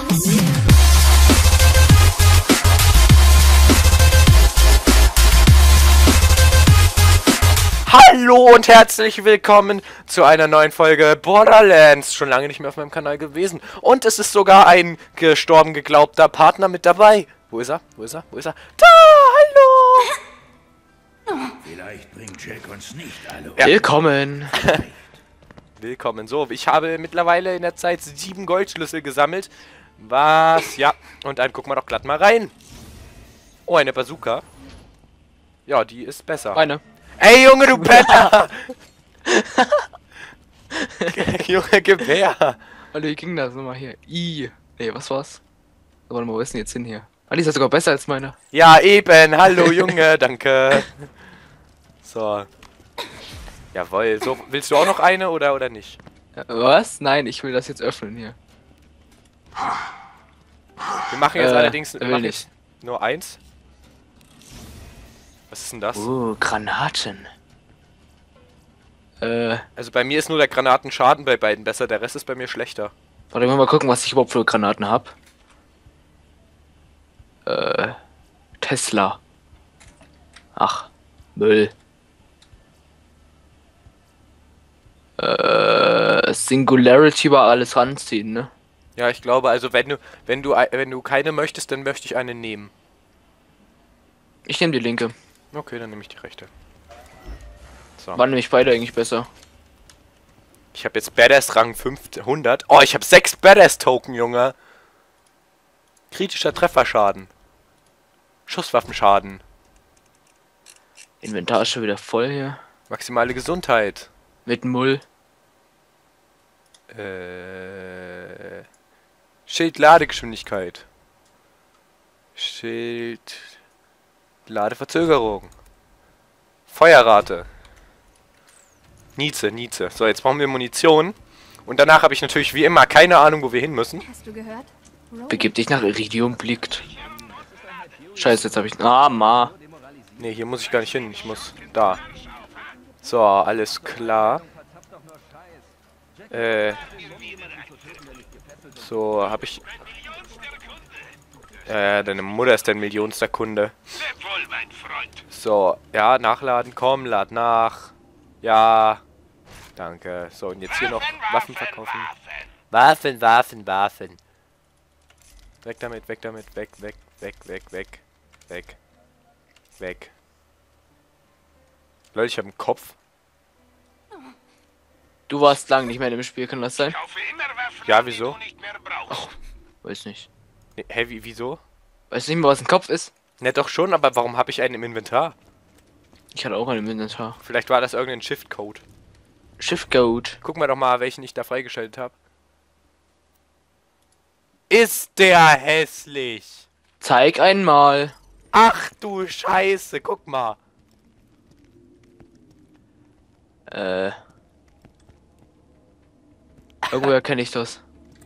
Hallo und herzlich willkommen zu einer neuen Folge Borderlands. Schon lange nicht mehr auf meinem Kanal gewesen. Und es ist sogar ein gestorben geglaubter Partner mit dabei. Wo ist er? Wo ist er? Wo ist er? Da! Hallo! Vielleicht bringt Jack uns nicht alle. Ja. Willkommen! Willkommen. So, ich habe mittlerweile in der Zeit 7 Goldschlüssel gesammelt. Was? Ja. Und dann gucken wir doch glatt mal rein. Oh, eine Bazooka. Ja, die ist besser. Meine. Ey, Junge, du Penner! Junge, gib her! Alter, wie ging das nochmal hier? Nee, was war's? Warte mal, wo ist denn jetzt hin hier? Ah, die ist ja sogar besser als meine. Ja, eben. Hallo, Junge. Danke. So. Jawohl. So, willst du auch noch eine oder nicht? Was? Nein, ich will das jetzt öffnen hier. Wir machen jetzt allerdings will nicht. nur eins. Was ist denn das? Granaten. Also bei mir ist nur der Granatenschaden bei beiden besser, der Rest ist bei mir schlechter. Warte mal gucken, was ich überhaupt für Granaten hab. Tesla. Ach, Müll. Singularity war alles ranziehen, ne? Ja, ich glaube, also wenn du keine möchtest, dann möchte ich eine nehmen. Ich nehme die linke. Okay, dann nehme ich die rechte. So. Waren nämlich beide eigentlich besser. Ich habe jetzt Badass Rang 500. Oh, ich habe 6 Badass Token, Junge. Kritischer Trefferschaden. Schusswaffenschaden. Inventar ist schon wieder voll hier. Maximale Gesundheit. Mit Mull. Schild-Ladegeschwindigkeit. Ladeverzögerung. Feuerrate. Nietzsche. So, jetzt brauchen wir Munition. Und danach habe ich natürlich wie immer keine Ahnung, wo wir hin müssen. Hast du gehört? Begib dich nach Iridium blickt. Scheiße, jetzt habe ich... Ah, Ma. Ne, hier muss ich gar nicht hin. Ich muss da. So, alles klar. So, habe ich... deine Mutter ist dein millionster Kunde. So, ja, nachladen, komm, lad nach. Ja, danke. So, und jetzt hier noch Waffen verkaufen. Waffen. Weg damit, weg. Leute, ich habe einen Kopf. Du warst lang nicht mehr im Spiel, kann das sein? Ja, wieso? Ach, weiß nicht. Nee, hä, wieso? Weißt du nicht mehr, was ein Kopf ist? Ne, doch schon, aber warum habe ich einen im Inventar? Ich hatte auch einen im Inventar. Vielleicht war das irgendein Shift-Code. Shift-Code. Guck mal doch mal, welchen ich da freigeschaltet habe. Ist der hässlich? Zeig einmal. Ach du Scheiße, guck mal. Irgendwoher kenne ich das.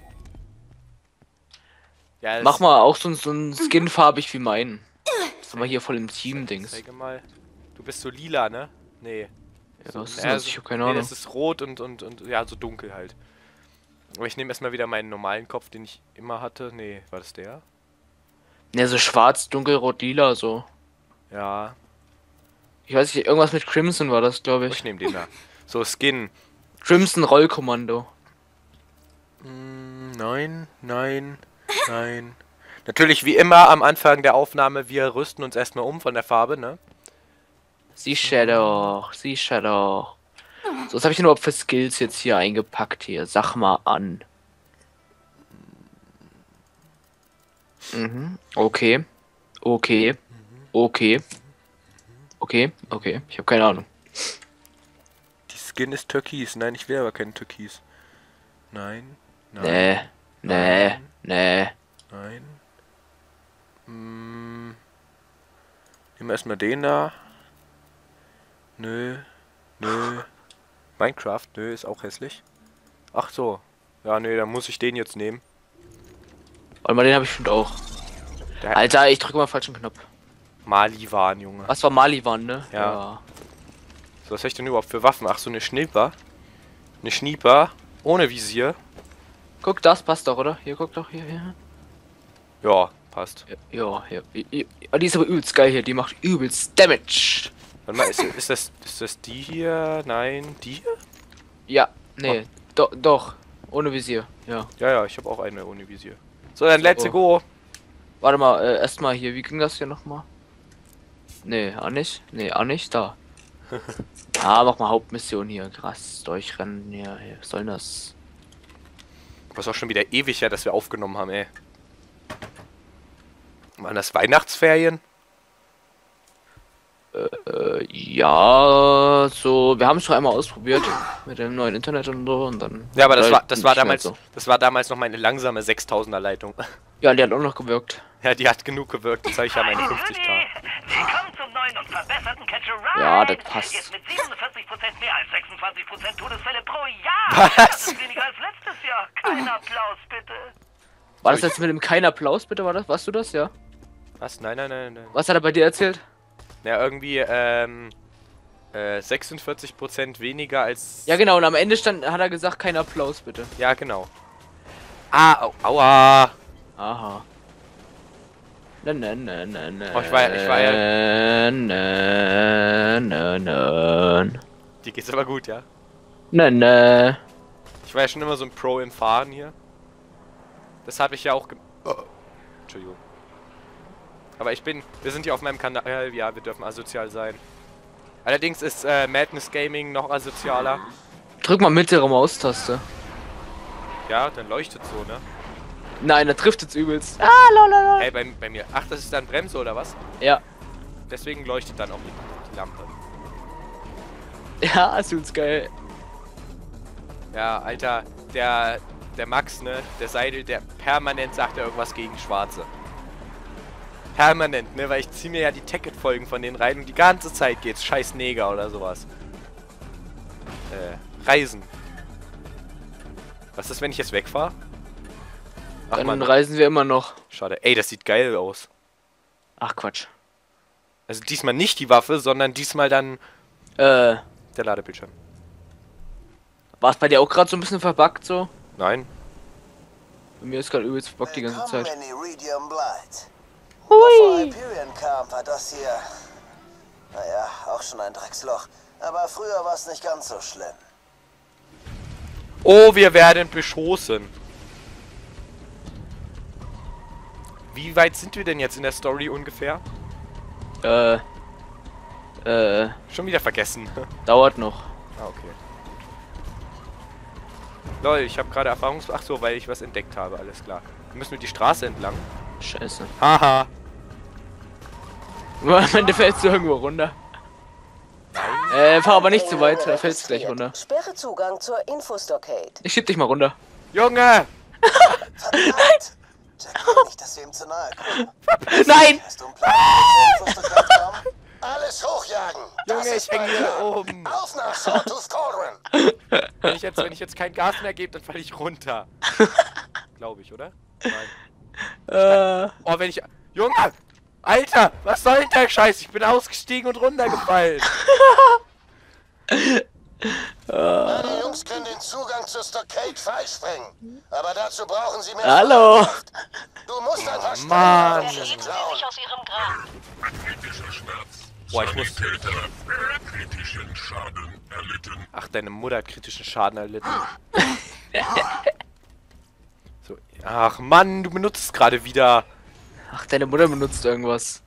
Ja, Mach mal auch so ein Skin farbig wie meinen. Das ist aber hier voll im Team-Dings. Zeige mal. Du bist so lila, ne? Nee. Ja, was ist Ja, das? Ich hab keine Ahnung. das ist rot und ja, so dunkel halt. Aber ich nehme erstmal wieder meinen normalen Kopf, den ich immer hatte. Nee, war das der? Ne, so schwarz, dunkelrot, lila, so. Ja. Ich weiß nicht, irgendwas mit Crimson war das, glaube Ich ich. nehme den da. So, Skin. Crimson Rollkommando. Nein. Natürlich wie immer am Anfang der Aufnahme, wir rüsten uns erstmal um von der Farbe, ne? Sicher doch. So, was habe ich denn überhaupt für Skills jetzt hier eingepackt hier? Sag mal an. Okay. Ich habe keine Ahnung. Die Skin ist türkis. Nein, ich will aber keinen türkis. Nein. Nee. Nein. Nehmen wir erstmal den da. Nö. Minecraft, nö, ist auch hässlich. Ach so. Ja, nö, dann muss ich den jetzt nehmen. Warte mal, den habe ich schon auch. Alter, ich drücke mal falschen Knopf. Maliwan, Junge. Was war Maliwan, ne? Ja. So, was habe ich denn überhaupt für Waffen? Ach so, eine Schnieper. Eine Schnieper ohne Visier. Guck, das passt doch, oder? Hier, guck doch, hier. Ja, passt. Ja, ja. Ja, die ist aber übelst geil hier. Die macht übelst Damage. Warte mal, ist das die hier? Nein, die hier? Ja, nee. Doch. Ohne Visier. Ja. Ja, ja, ich habe auch eine ohne Visier. So, dann let's So. go. Warte mal, erstmal hier. Wie ging das hier nochmal? Nee, auch nicht. Nee, auch nicht. Da. Ah, mach mal Hauptmission hier. Krass. Durchrennen hier. Was soll denn das? Was auch schon wieder ewig her, dass wir aufgenommen haben, ey. Waren das Weihnachtsferien? Ja, so. Wir haben es schon einmal ausprobiert. Mit dem neuen Internet und so. Und dann. Ja, aber das war nicht mehr damals, so. das war damals noch meine langsame 6000er Leitung. Ja, die hat auch noch gewirkt. Ja, die hat genug gewirkt. Jetzt habe ich ja meine 50k. Willkommen zum neuen und verbesserten Catch a Ride. Ja, das passt. Jetzt mit 47% mehr als 26% Todesfälle pro Jahr. Was? Das ist weniger als letztes Jahr. Kein Applaus, bitte. War das jetzt mit dem kein Applaus, bitte? Warst du das, ja? Was? Nein, nein, nein, nein. Was hat er bei dir erzählt? Ja, irgendwie, 46% weniger als... Ja, genau, und am Ende hat er gesagt, kein Applaus, bitte. Ja, genau. Ah, aua. Aha. Ne. Oh, ich war ja... Ne. Die geht's aber gut, ja. Ne. Ich war ja schon immer so ein Pro im Fahren hier. Das habe ich ja auch Entschuldigung. Aber wir sind hier auf meinem Kanal, ja, wir dürfen asozial sein. Allerdings ist Madness Gaming noch asozialer. Drück mal mittlere Maustaste. Ja, dann leuchtet so, ne? Nein, er trifft jetzt übelst. Hey, bei mir. Ach, das ist dann Bremse oder was? Ja. Deswegen leuchtet dann auch die Lampe. Ja, ist übelst geil. Ja, Alter, der Max, ne? Der Seidel, der permanent sagt ja irgendwas gegen Schwarze. Permanent, ne? Weil ich ziehe mir ja die Tacket-Folgen von denen rein und die ganze Zeit geht's. Scheiß Neger oder sowas. Reisen. Was ist, wenn ich jetzt wegfahre? Ach Dann man, reisen wir immer noch. schade. Ey, das sieht geil aus. Ach Quatsch. Also diesmal nicht die Waffe, sondern diesmal dann War der Ladebildschirm. es bei dir auch gerade so ein bisschen verbuggt so? Nein. Bei mir ist gerade übelst verbuggt die ganze Zeit. In Iridium Blight. Bevor Hyperion kam, war das hier... Naja, auch schon ein Drecksloch. Aber früher war es nicht ganz so schlimm. Oh, wir werden beschossen. Wie weit sind wir denn jetzt in der Story ungefähr? Schon wieder vergessen. Dauert noch. Ah, okay. Lol, ich habe gerade Ach so, weil ich was entdeckt habe, alles klar. Wir müssen wir die Straße entlang. Scheiße. Haha. Am Ende fällst du irgendwo runter. Fahr aber nicht zu weit, da fällst du gleich runter. Sperre Zugang zur Infostockade. Ich schieb dich mal runter. Junge! Verdammt! Jack will nicht, dass wir ihm zu nahe kommen. Nein! Hast du einen Plan, wie wir zur Infostockade kommen? Alles hochjagen! Junge, ich hänge hier oben. Auf nach Sawtooth Cauldron! Wenn ich jetzt kein Gas mehr gebe, dann falle ich runter. Glaube ich, oder? Nein. Oh, wenn ich... Junge! Alter, was soll denn der Scheiß? Ich bin ausgestiegen und runtergefallen. Meine Jungs können den Zugang zur Stockade freisprengen. Aber dazu brauchen sie mehr Hallo! Kraft. Du musst ein paar Mann. Steine klauen. aus ihrem Grab. Kritischer Schmerz. Boah, ich muss... Täter kritischen Schaden erlitten. Ach, deine Mutter hat kritischen Schaden erlitten. So. Ach Mann, du benutzt es gerade wieder. Ach, deine Mutter benutzt irgendwas.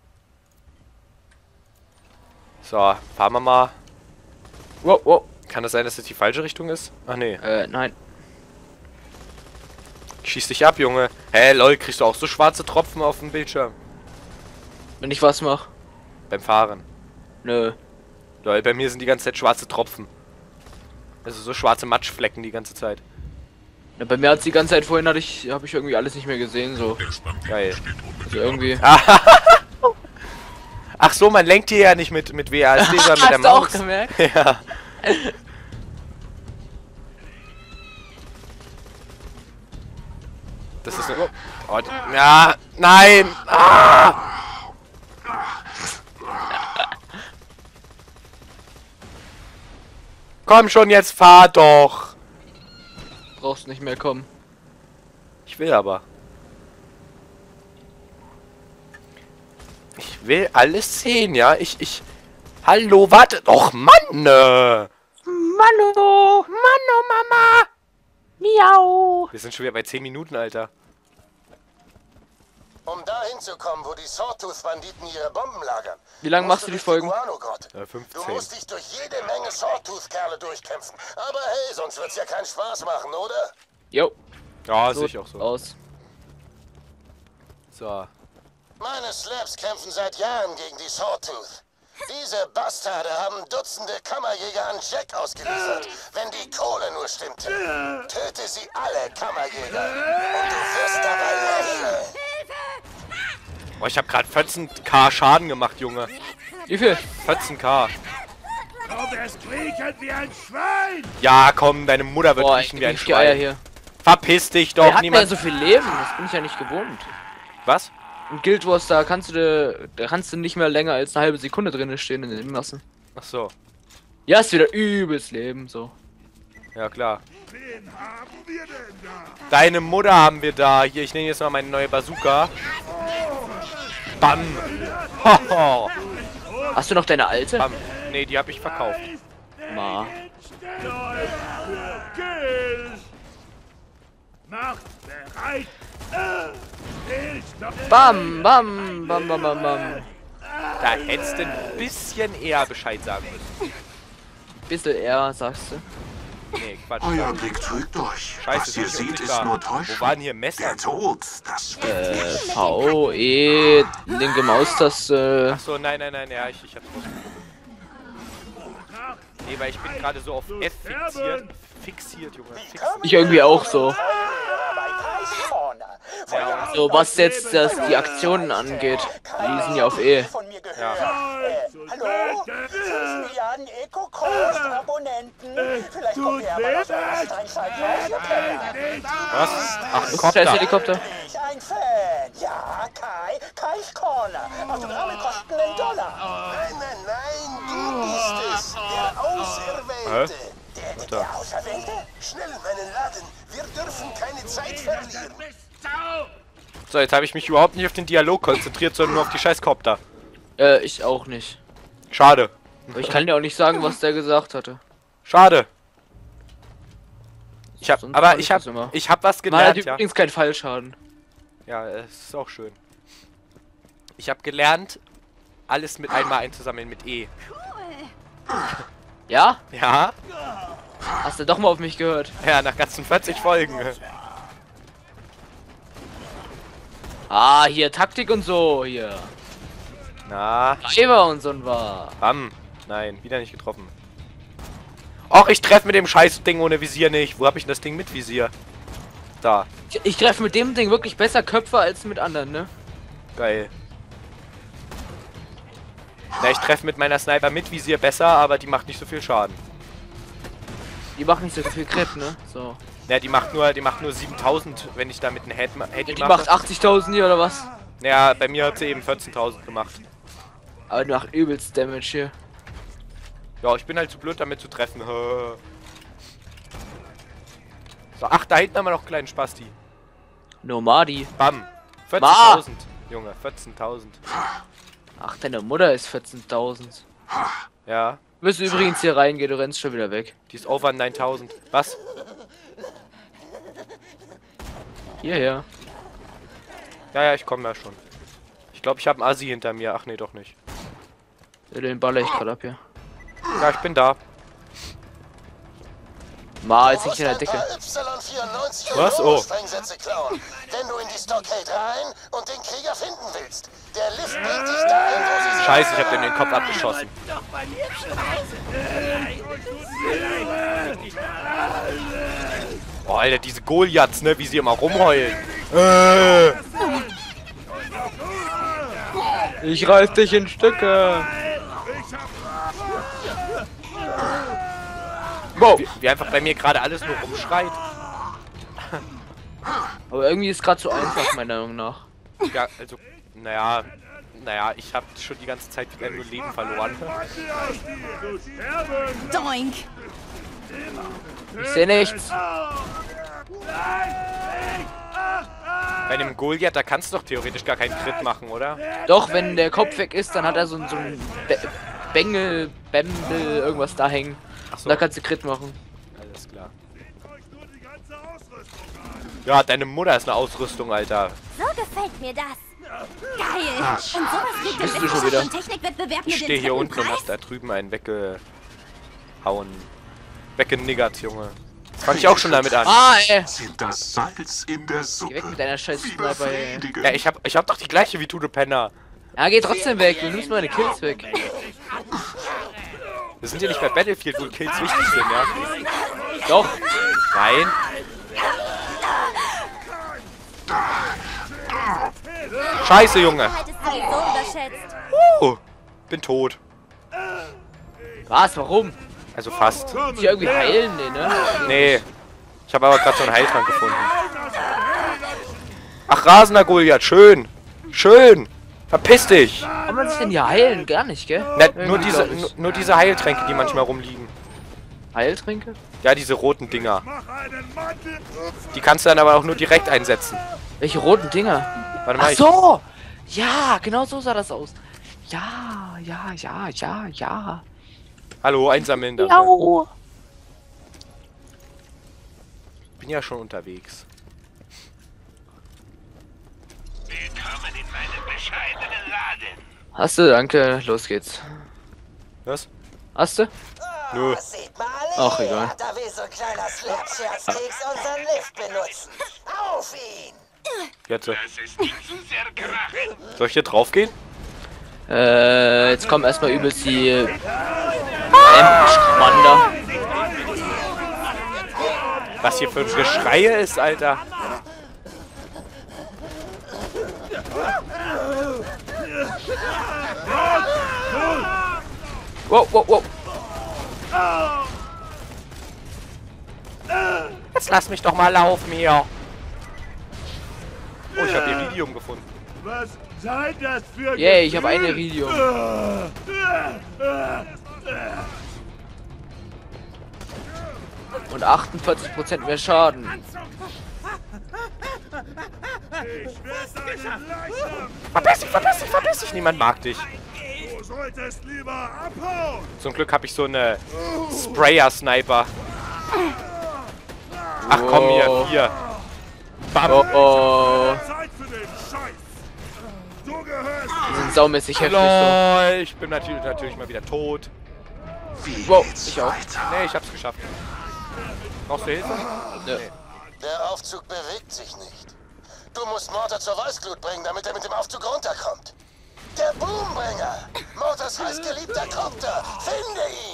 So, fahren wir mal. Wow. Kann das sein, dass das die falsche Richtung ist? Ach nee. Nein. Schieß dich ab, Junge. Hä, lol, kriegst du auch so schwarze Tropfen auf dem Bildschirm? Wenn ich was mach? Beim Fahren. Nö. Lol, bei mir sind die ganze Zeit schwarze Tropfen. Also so schwarze Matschflecken die ganze Zeit. Ja, bei mir hat die ganze Zeit vorhin habe ich irgendwie alles nicht mehr gesehen, so. Geil. Also irgendwie. Ach so, man lenkt hier ja nicht mit WASD, sondern mit der Hast du auch Maus. gemerkt? Ja. Das ist eine... Oh, ja, nein! Ah! Komm schon, jetzt fahr doch! Brauchst nicht mehr kommen. Ich will aber. will alles sehen, ja? Hallo, warte doch, Mann! Mano! Mano, Mama! Miau! Wir sind schon wieder bei 10 Minuten, Alter. Um dahin zu kommen, wo die Sawtooth-Banditen ihre Bomben lagern. Wie lange musst machst du du die Folgen? Iguanogott. 15. Du musst dich durch jede Menge Sawtooth-Kerle durchkämpfen. Aber hey, sonst wird's ja keinen Spaß machen, oder? Jo. Ja, sehe ich auch so. Aus. So. Meine Slabs kämpfen seit Jahren gegen die Sawtooth. Diese Bastarde haben Dutzende Kammerjäger an Jack ausgeliefert. Wenn die Kohle nur stimmte. Töte sie alle, Kammerjäger. Und du wirst dabei lächeln. Boah, ich habe gerade 14.000 Schaden gemacht, Junge. Wie viel? 14.000. Komm, es kriechen wie ein Schwein! Ja, komm, deine Mutter wird Boah, riechen ich wie ein die Eier Schwein. hier. Verpiss dich Wer doch, hat niemand. ja so viel Leben? Das bin ich ja nicht gewohnt. Was? In Guild Wars, da kannst du nicht mehr länger als eine halbe Sekunde drin stehen in den Massen. Ach so. Ja, ist wieder übelst Leben, so. Ja, klar. Wen haben wir denn da? Deine Mutter haben wir da. Hier, ich nehme jetzt mal meine neue Bazooka. Bam. Hoho. Hast du noch deine alte? Bam. Nee, die habe ich verkauft. Ma. Kills! Macht bereit! Bam, bam, bam, bam, bam, bam. Da hättest du ein bisschen eher Bescheid sagen müssen. Bisschen eher, sagst du. Nee, Quatsch. Euer Blick trügt euch. Scheiße, Was ihr ist seht, unsichtbar. ist nur Wo Täuschung. waren hier Messer? Der Tod, das V, E, linke Maustaste. Ach so, nein, ja, ich hab's rausgefunden. Nee, weil ich bin gerade so auf F fixiert. Fixiert, Junge. Fixiert. Ich irgendwie auch so. Ja, So, was jetzt die Aktionen angeht. Die sind ja auf E. Von mir gehört. Ja. Hallo? 5 Milliarden Eco-Coast-Abonnenten. Vielleicht kommt ihr aber noch so eine Steinzeit raus, ihr Penner. was? Ach, Scheiß Kopter. Helikopter. Ich ein Fan. Ja, Kai's Corner. Autogramme kosten $1. Nein, du bist es. Der Auserwählte. Der Auserwählte? Schnell meinen Laden. Wir dürfen keine Zeit verlieren. So, jetzt habe ich mich überhaupt nicht auf den Dialog konzentriert, sondern nur auf die scheiß Kopter. Ich auch nicht. Schade. Aber ich kann dir auch nicht sagen, was der gesagt hatte. Schade. Ich hab Sonst mache ich das immer. was Man hat gelernt, ja. übrigens keinen Fallschaden. Ja, es ist auch schön. Ich habe gelernt, alles mit einmal einzusammeln mit E. Ja? Ja? Hast du doch mal auf mich gehört? Ja, nach ganzen 40 Folgen. Ah, hier Taktik und so, hier. Na, Driver und so ein war. bam. Nein, wieder nicht getroffen. Och, ich treffe mit dem scheiß Ding ohne Visier nicht. Wo habe ich denn das Ding mit Visier? Da. Ich treffe mit dem Ding wirklich besser Köpfe als mit anderen, ne? Geil. Na, ich treffe mit meiner Sniper mit Visier besser, aber die macht nicht so viel Schaden. Die machen nicht so viel Crap, ne? So. Ja, die macht nur 7000, wenn ich da mit einem Head Die mache. macht 80.000 hier oder was? Ja, bei mir hat sie eben 14.000 gemacht. Aber die macht übelst Damage hier. Ja, ich bin halt zu blöd damit zu treffen. So, ach, da hinten haben wir noch einen kleinen Spasti. Nomadi. Bam. 14.000. Junge, 14.000. Ach, deine Mutter ist 14.000. Ja, Du wirst übrigens hier reingehen, du rennst schon wieder weg. die ist over 9000. Was? Hierher. Ja, ich komme ja schon. Ich glaube, ich habe einen Assi hinter mir. Ach nee, doch nicht. Den baller ich gerade ab hier. Ja, ich bin da. Ma, jetzt Du nicht in der musst ein Decke. paar Y94 Was? und Oh. Sprengsätze klauen, wenn du in die Stockade rein und den Krieger finden willst. Der Lift bringt dich dahin, wo sie sind. Scheiße, ich habe dem den Kopf abgeschossen. Oh, Alter, diese Goliaths, ne, wie sie immer rumheulen. Ich reiß dich in Stücke. Wow. Wie einfach bei mir gerade alles nur rumschreit. Aber irgendwie ist gerade so einfach, meiner Meinung nach. Ja, also, naja, ich habe schon die ganze Zeit wieder nur Leben verloren. Doink! Ich sehe nichts. Bei dem Goliath, da kannst du doch theoretisch gar keinen Crit machen, oder? Doch, wenn der Kopf weg ist, dann hat er so ein Bengel, Bämbel, irgendwas da hängen. Achso, Und da kannst du Crit machen. alles klar. Ja, deine Mutter ist eine Ausrüstung, Alter. So gefällt mir das. Geil. Und sowas kriegt Bist der du schon wieder? Wissenschaft- und Technikwettbewerb Ich hier stehe den hier dritten unten und Preis? hab da drüben einen weggehauen. Weggeniggert, Junge. Das fang ich auch schon damit an. Ah, ey. Sind das Salz in der Suppe? Geh weg mit deiner scheiß Sniper, ey. Befriedigend. Ja, ich hab doch die gleiche wie du Penner. Ja, geh trotzdem weg. Du nimmst meine Kills weg. Wir sind ja nicht bei Battlefield, wo Kills wichtig sind, ja? Doch. Nein. Scheiße, Junge. Hattest du die so überschätzt? Bin tot. Was? Warum? Also fast. Muss ich irgendwie heilen? Nee, ne? Nee. Ich habe aber gerade so einen Heiltrank gefunden. Ach, rasender Goliath. Schön. Schön. Verpiss dich. Kann man sich denn hier heilen? Gar nicht, gell? Na, Irgendwie, glaub ich. nur diese Heiltränke, die manchmal rumliegen. Heiltränke? Ja, diese roten Dinger. Die kannst du dann aber auch nur direkt einsetzen. Welche roten Dinger? Warte mal, Ach so! Ja, genau so sah das aus. Ja. Hallo, einsammeln danke. Jau. Bin ja schon unterwegs. Willkommen in meinem bescheidenen Laden. Hast du? Danke. Los geht's. Was? Hast du? Nö. Seht mal, Ach, egal. Da will so ein kleiner Slapscherzkeks unseren Lift benutzen. Auf ihn! Jetzt. Das ist nicht zu sehr krachen. Soll ich hier drauf gehen? Jetzt kommen erstmal übelst die Wander. Was hier für ein Geschreie ist, Alter. Wow. Jetzt lass mich doch mal laufen hier. Oh, ich habe Iridium gefunden. Was seid das für Yay, ich habe eine Iridium. Und 48% mehr Schaden. Verpiss dich. Niemand mag dich. Du solltest lieber abhauen! Zum Glück habe ich so eine Sprayer-Sniper. Ach komm hier. Bam. Oh. Zeit für den Scheiß! Du gehörst Die sind saumäßig heftig. So. Lol, ich bin natürlich mal wieder tot. Wie Wow, geht's ich auch. weiter? Nee, ich hab's geschafft. Brauchst du Hilfe? Nö. Der Aufzug bewegt sich nicht. Du musst Mortar zur Weißglut bringen, damit er mit dem Aufzug runterkommt. Der Boombringer! Mortars heißgeliebter Kopter! Finde ihn!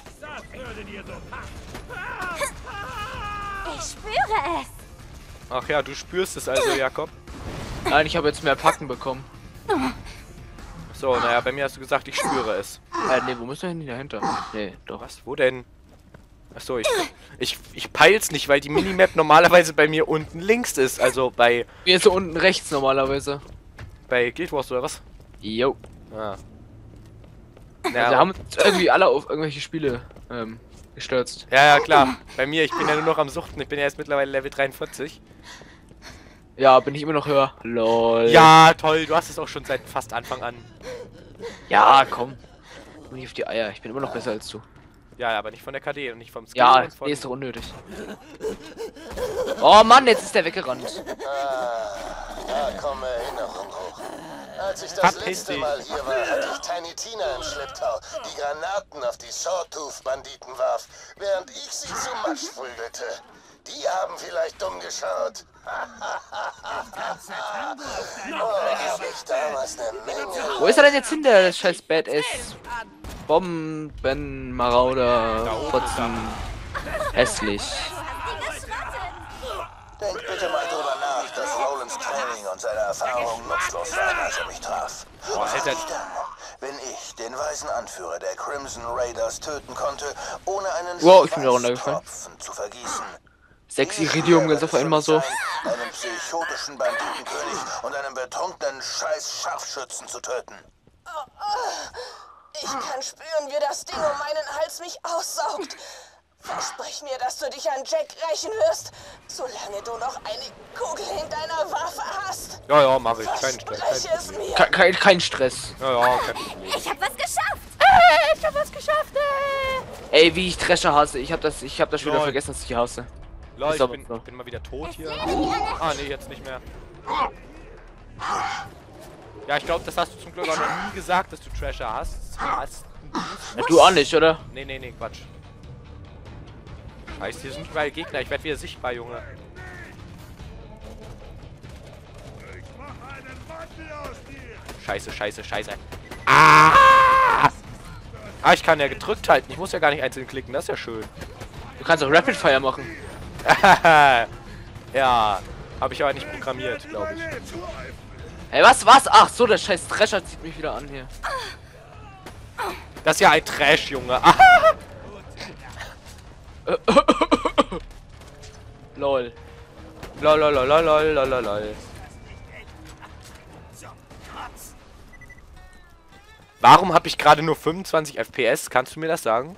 Ich spüre es. Ach ja, du spürst es also, Jakob. Nein, ich habe jetzt mehr Packen bekommen. So, naja, bei mir hast du gesagt, ich spüre es. Nee, wo müssen wir hin? Dahinter? Nee, doch. Was? Wo denn? Achso, ich peil's nicht, weil die Minimap normalerweise bei mir unten links ist. Also bei Mir ist so unten rechts normalerweise. Guild Wars oder was? Jo. Ah. Ja, wir haben uns irgendwie alle auf irgendwelche Spiele gestürzt. Ja, klar. Bei mir, ich bin ja nur noch am Suchten. Ich bin ja jetzt mittlerweile Level 43. Ja, bin ich immer noch höher. Lol. Ja, toll. Du hast es auch schon seit fast Anfang an. Ja, komm. Nur nicht auf die Eier. Ich bin immer noch besser als du. Ja, aber nicht von der KD und nicht vom Skill. Ja, und von nee, ist doch unnötig. Oh Mann, jetzt ist der weggerannt. Da kommen Erinnerungen hoch. Als ich das Verpiss letzte dich. Mal hier war, hatte ich Tiny Tina im Schlepptau, die Granaten auf die Sawtooth-Banditen warf, während ich sie zu Matsch prügelte. Die haben vielleicht dumm geschaut. Hab ich damals eine Menge. Wo ist er denn jetzt hin, der scheiß Badass? Bombenmarauder. Fotzen. Hässlich. Denk bitte mal drüber nach, dass Rolands Training und seine Erfahrungen nutzlos waren, als er mich traf. Was hätte er- dann, wenn ich den weisen Anführer der Crimson Raiders töten konnte, ohne einen Wow, ich bin da runtergefallen. Schweißtropfen zu vergießen? 6 Iridium ganz auf einmal so. Einen psychotischen Banditenkönig und einen betrunkenen Scheiß-Scharfschützen zu töten. Ich kann spüren, wie das Ding um meinen Hals mich aussaugt. Versprich mir, dass du dich an Jack rächen wirst, solange du noch eine Kugel in deiner Waffe hast. Ja, ja, mach ich. Kein Stress. Verspreche es mir. Kein Stress. Ja, ja, kein Problem. Ich hab was geschafft. Ich hab was geschafft. Ey, wie ich Thresher hasse. Ich hab das schon wieder Lol. vergessen, dass ich die hasse. Leute, Ist ich aber bin, so. bin mal wieder tot hier. Ah, nee, jetzt nicht mehr. Ja, ich glaube, das hast du zum Glück auch noch nie gesagt, dass du Treasure hast. Ja, du auch nicht, oder? Nee, nee, nee, Quatsch. Heißt, hier sind überall Gegner. Ich werde wieder sichtbar, Junge. Scheiße, scheiße, scheiße. Ah! Ah, ich kann ja gedrückt halten. Ich muss ja gar nicht einzeln klicken. Das ist ja schön. Du kannst auch Rapid Fire machen. Ja, habe ich aber nicht programmiert, glaube ich. Ey, was? Ach so, der scheiß Thresher zieht mich wieder an hier. Das ist ja ein Trash, Junge. Ah! Lol. Lol, lol, lol, lol, lol, lol, lol. Warum habe ich gerade nur 25 FPS? Kannst du mir das sagen?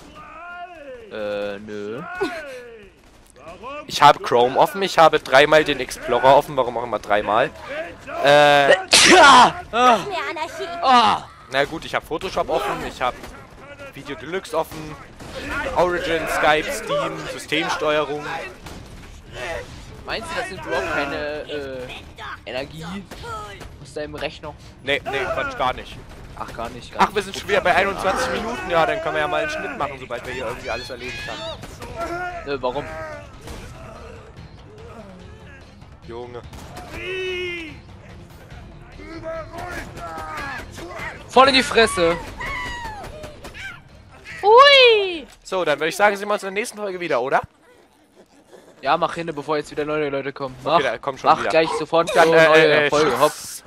Nö. Ich habe Chrome offen, ich habe dreimal den Explorer offen, warum auch immer dreimal. Mehr Anarchie. Na gut, ich habe Photoshop offen, ich habe Video Deluxe offen, Origin, Skype, Steam, Systemsteuerung. Meinst du, das sind überhaupt keine Energie aus deinem Rechner? Nee, nee, Quatsch, gar nicht. Ach, gar nicht. Ach, wir sind schon wieder bei 21 Minuten, ja, dann können wir ja mal einen Schnitt machen, sobald wir hier irgendwie alles erledigt haben. Nö, warum? Junge. Voll in die Fresse! Ui. So, dann würde ich sagen, sehen wir uns in der nächsten Folge wieder, oder? Ja, mach hin, bevor jetzt wieder neue Leute kommen. Mach, Okay, da kommen schon mach wieder. gleich sofort Dann, so neue Folge. Hopp.